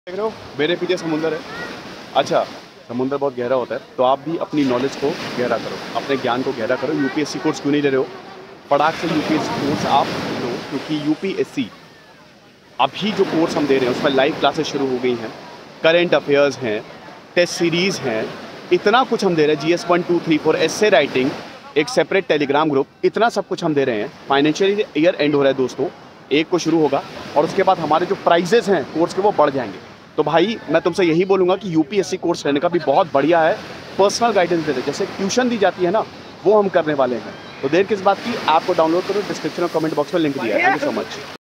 देख रहे हो मेरे पीछे समुंदर है। अच्छा, समुंदर बहुत गहरा होता है, तो आप भी अपनी नॉलेज को गहरा करो, अपने ज्ञान को गहरा करो। यूपीएससी कोर्स क्यों नहीं ले रहे हो? फटाक से यूपीएससी कोर्स आप लो, क्योंकि यूपीएससी अभी जो कोर्स हम दे रहे हैं उसमें लाइव क्लासेस शुरू हो गई हैं, करेंट अफेयर्स हैं, टेस्ट सीरीज़ हैं, इतना कुछ हम दे रहे हैं। GS 1 2 3 4 एस्से राइटिंग, एक सेपरेट टेलीग्राम ग्रुप, इतना सब कुछ हम दे रहे हैं। फाइनेंशियल ईयर एंड हो रहा है दोस्तों, 1 को शुरू होगा और उसके बाद हमारे जो प्राइजेस हैं कोर्स के वो बढ़ जाएंगे। तो भाई मैं तुमसे यही बोलूँगा कि यूपीएससी कोर्स लेने का भी बहुत बढ़िया है। पर्सनल गाइडेंस देते, जैसे ट्यूशन दी जाती है ना, वो हम करने वाले हैं। तो देर किस बात की, ऐप को डाउनलोड करो, डिस्क्रिप्शन और कमेंट बॉक्स में लिंक दिया है। Thank you so much.